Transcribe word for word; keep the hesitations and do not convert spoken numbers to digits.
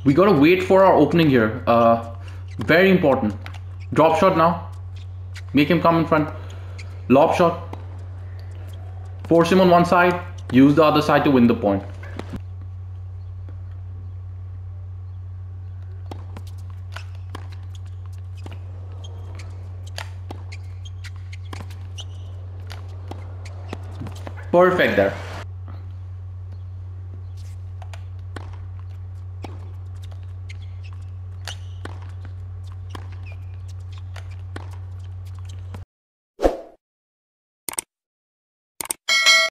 We gotta wait for our opening here. Uh, very important. Drop shot now. Make him come in front. Lob shot. Force him on one side. Use the other side to win the point. Perfect there.